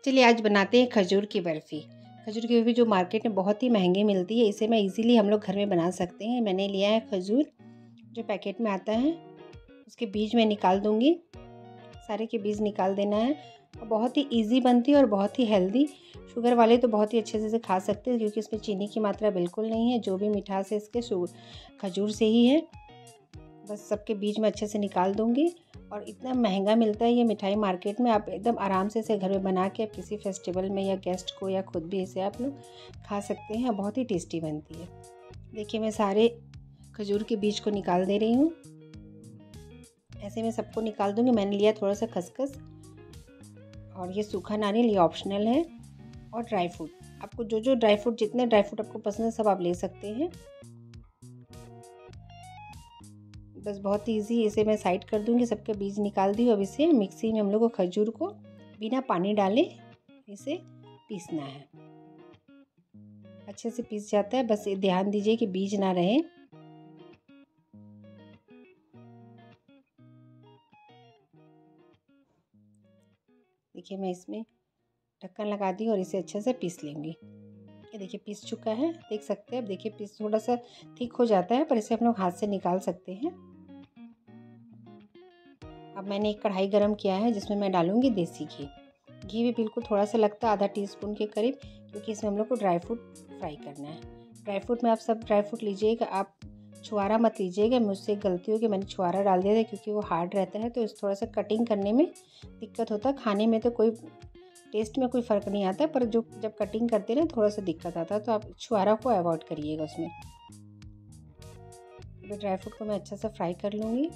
चलिए आज बनाते हैं खजूर की बर्फ़ी। खजूर की बर्फ़ी जो मार्केट में बहुत ही महंगी मिलती है, इसे मैं इजीली हम लोग घर में बना सकते हैं। मैंने लिया है खजूर जो पैकेट में आता है, उसके बीज मैं निकाल दूँगी। सारे के बीज निकाल देना है और बहुत ही इजी बनती है और बहुत ही हेल्दी। शुगर वाले तो बहुत ही अच्छे से खा सकते हैं क्योंकि इसमें चीनी की मात्रा बिल्कुल नहीं है। जो भी मिठास है इसके खजूर से ही है। बस सबके बीज में अच्छे से निकाल दूँगी। और इतना महंगा मिलता है ये मिठाई मार्केट में, आप एकदम आराम से इसे घर में बना के आप किसी फेस्टिवल में या गेस्ट को या खुद भी इसे आप लोग खा सकते हैं। बहुत ही टेस्टी बनती है। देखिए मैं सारे खजूर के बीज को निकाल दे रही हूँ। ऐसे मैं सबको निकाल दूँगी। मैंने लिया थोड़ा सा खसखस और ये सूखा नारियल, ये ऑप्शनल है। और ड्राई फ्रूट, आपको जो ड्राई फ्रूट, जितने ड्राई फ्रूट आपको पसंद है सब आप ले सकते हैं। बस बहुत इजी। इसे मैं साइड कर दूंगी, सबके बीज निकाल दी। अब इसे मिक्सी में हम लोग को खजूर को बिना पानी डाले इसे पीसना है। अच्छे से पीस जाता है, बस ध्यान दीजिए कि बीज ना रहे। देखिए मैं इसमें ढक्कन लगा दी और इसे अच्छे से पीस लेंगी। ये देखिए पीस चुका है, देख सकते हैं। अब देखिए पीस थोड़ा सा थिक हो जाता है, पर इसे हम लोग हाथ से निकाल सकते हैं। अब मैंने एक कढ़ाई गरम किया है जिसमें मैं डालूंगी देसी घी। घी भी बिल्कुल थोड़ा सा लगता है, आधा टीस्पून के करीब, क्योंकि इसमें हम लोग को ड्राई फ्रूट फ्राई करना है। ड्राई फ्रूट में आप सब ड्राई फ्रूट लीजिएगा, आप छुआरा मत लीजिएगा। मुझसे एक गलती हो कि मैंने छुआरा डाल दिया था क्योंकि वो हार्ड रहता है, तो इस थोड़ा सा कटिंग करने में दिक्कत होता है। खाने में तो कोई टेस्ट में कोई फ़र्क नहीं आता, पर जो जब कटिंग करते हैं ना थोड़ा सा दिक्कत आता है, तो आप छुआरा को अवॉइड करिएगा उसमें। ड्राई फ्रूट को मैं अच्छे से फ्राई कर लूँगी।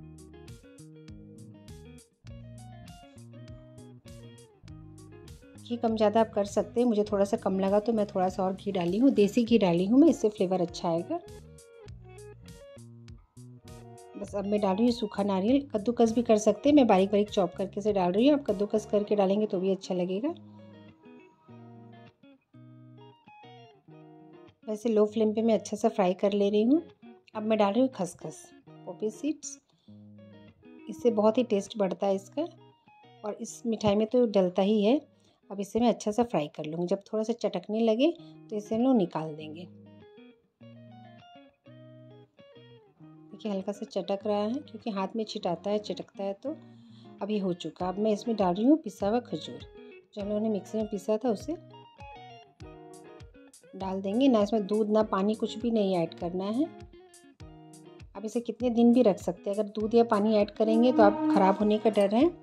घी कम ज़्यादा आप कर सकते हैं। मुझे थोड़ा सा कम लगा तो मैं थोड़ा सा और घी डाली हूँ। देसी घी डाली हूँ मैं, इससे फ्लेवर अच्छा आएगा। बस अब मैं डाल रही हूँ सूखा नारियल। कद्दूकस भी कर सकते हैं, मैं बारीक बारीक चॉप करके से डाल रही हूँ। आप कद्दूकस करके डालेंगे तो भी अच्छा लगेगा। वैसे लो फ्लेम पे मैं अच्छा सा फ्राई कर ले रही हूँ। अब मैं डाल रही हूँ खसखस, पोपी सीड्स। इससे बहुत ही टेस्ट बढ़ता है इसका, और इस मिठाई में तो डलता ही है। अब इसे मैं अच्छा सा फ्राई कर लूँगी। जब थोड़ा सा चटकने लगे तो इसे हम लोग निकाल देंगे। देखिए हल्का सा चटक रहा है क्योंकि हाथ में छिटाता है, चटकता है। तो अब ये हो चुका। अब मैं इसमें डाल रही हूँ पिसा हुआ खजूर, जो हम लोगों ने मिक्सी में पिसा था उसे डाल देंगे। ना इसमें दूध ना पानी, कुछ भी नहीं ऐड करना है। अब इसे कितने दिन भी रख सकते हैं। अगर दूध या पानी ऐड करेंगे तो आप ख़राब होने का डर है।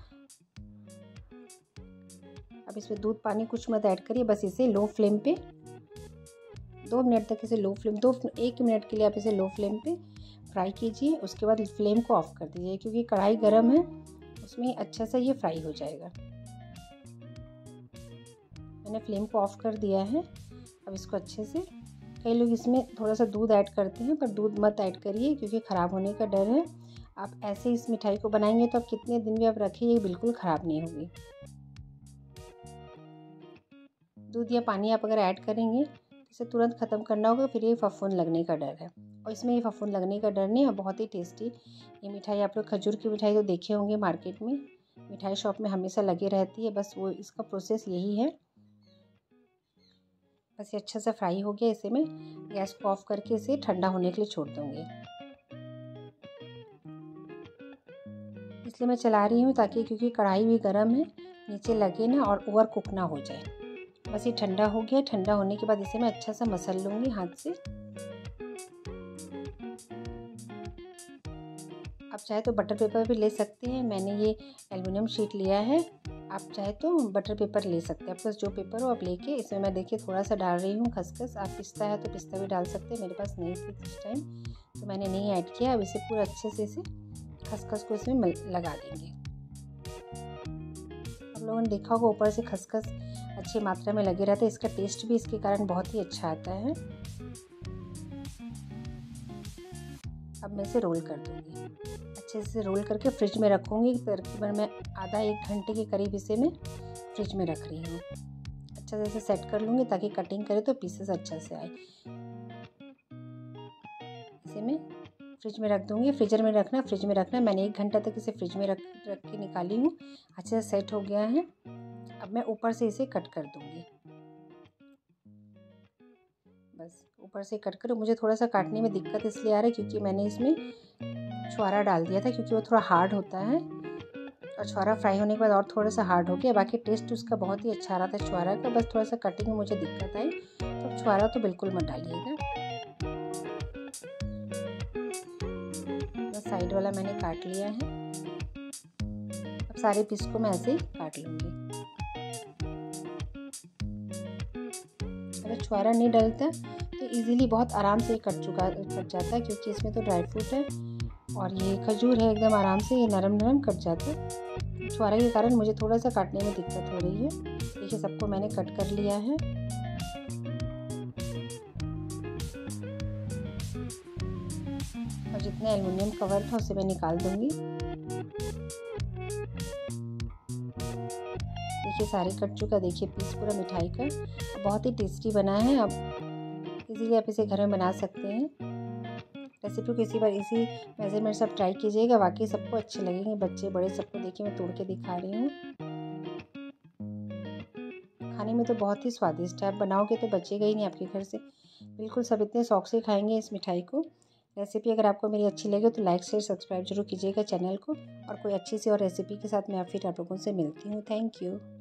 अब इसमें दूध पानी कुछ मत ऐड करिए। बस इसे लो फ्लेम पे 2 मिनट तक इसे लो फ्लेम 1 मिनट के लिए आप इसे लो फ्लेम पे फ्राई कीजिए। उसके बाद फ्लेम को ऑफ कर दीजिए, क्योंकि कढ़ाई गर्म है, उसमें अच्छा सा ये फ्राई हो जाएगा। मैंने फ्लेम को ऑफ कर दिया है। अब इसको अच्छे से, कई लोग इसमें थोड़ा सा दूध ऐड करते हैं, पर दूध मत ऐड करिए क्योंकि ख़राब होने का डर है। आप ऐसे इस मिठाई को बनाएंगे तो आप कितने दिन भी आप रखिए, ये बिल्कुल ख़राब नहीं होगी। दूध या पानी आप अगर ऐड करेंगे इसे तुरंत ख़त्म करना होगा, फिर ये फफूंद लगने का डर है। और इसमें ये फफूंद लगने का डर नहीं है। बहुत ही टेस्टी ये मिठाई, आप लोग खजूर की मिठाई तो देखे होंगे मार्केट में, मिठाई शॉप में हमेशा लगी रहती है। बस वो इसका प्रोसेस यही है। बस ये अच्छा सा फ्राई हो गया। इसे मैं गैस को ऑफ करके इसे ठंडा होने के लिए छोड़ दूँगी। इसलिए मैं चला रही हूँ ताकि, क्योंकि कढ़ाई भी गर्म है, नीचे लगे ना और ओवर कुक ना हो जाए। बस ये ठंडा हो गया। ठंडा होने के बाद इसे मैं अच्छा सा मसल लूँगी हाथ से। आप चाहे तो बटर पेपर भी ले सकते हैं। मैंने ये एल्युमिनियम शीट लिया है, आप चाहे तो बटर पेपर ले सकते हैं। आपके पास जो पेपर हो आप लेके, इसमें मैं देखिए थोड़ा सा डाल रही हूँ खसखस। आप पिस्ता है तो पिस्ता भी डाल सकते हैं। मेरे पास नहीं थी इस टाइम तो मैंने नहीं ऐड किया। अब इसे पूरा अच्छे से इसे खसखस को इसमें लगा देंगे। आप लोगों ने देखा होगा ऊपर से खसखस अच्छी मात्रा में लगे रहते हैं। इसका टेस्ट भी इसके कारण बहुत ही अच्छा आता है। अब मैं इसे रोल कर दूँगी। अच्छे से रोल करके फ्रिज में रखूँगी। तकरीबन मैं आधा 1 घंटे के करीब इसे मैं फ्रिज में रख रही हूँ। अच्छा से इसे सेट कर लूँगी ताकि कटिंग करे तो पीसेस अच्छा से आए। इसे मैं फ्रिज में रख दूँगी। फ्रीज़र में रखना, फ्रिज में रखना। मैंने 1 घंटा तक इसे फ्रिज में रख के निकाली हूँ। अच्छे से सेट हो गया है। अब मैं ऊपर से इसे कट कर दूँगी। बस ऊपर से कट करो। मुझे थोड़ा सा काटने में दिक्कत इसलिए आ रहा है क्योंकि मैंने इसमें छुआरा डाल दिया था, क्योंकि वो थोड़ा हार्ड होता है और छुआरा फ्राई होने के बाद और थोड़ा सा हार्ड हो गया। बाकी टेस्ट उसका बहुत ही अच्छा आ रहा था छुआरा का, बस थोड़ा सा कटिंग में मुझे दिक्कत आई। तो छुआरा तो बिल्कुल मत डालिएगा। बस साइड वाला मैंने काट लिया है। अब सारे पीस को मैं ऐसे ही काट लूँगी। अगर छुआरा नहीं डलता तो इजीली बहुत आराम से कट जाता है, क्योंकि इसमें तो ड्राई फ्रूट है और ये खजूर है, एकदम आराम से ये नरम नरम कट जाता है। छुआरा के कारण मुझे थोड़ा सा काटने में दिक्कत हो रही है। देखिए सबको मैंने कट कर लिया है। और जितना एल्युमिनियम कवर था उसे मैं निकाल दूंगी। देखिए सारे कट चुका। देखिए पीस पूरा मिठाई का बहुत ही टेस्टी बना है। अब इजीली आप इसे घर में बना सकते हैं। रेसिपी को इसी बार इसी मेजरमेंट से आप ट्राई कीजिएगा, वाकई सबको अच्छे लगेंगे, बच्चे बड़े सबको। देखिए मैं तोड़ के दिखा रही हूँ। खाने में तो बहुत ही स्वादिष्ट है। आप बनाओगे तो बचेगा ही नहीं आपके घर से। बिल्कुल सब इतने शौक से खाएंगे इस मिठाई को। रेसिपी अगर आपको मेरी अच्छी लगे तो लाइक शेयर सब्सक्राइब जरूर कीजिएगा चैनल को। और कोई अच्छी सी और रेसिपी के साथ मैं फिर आप लोगों से मिलती हूँ। Thank you.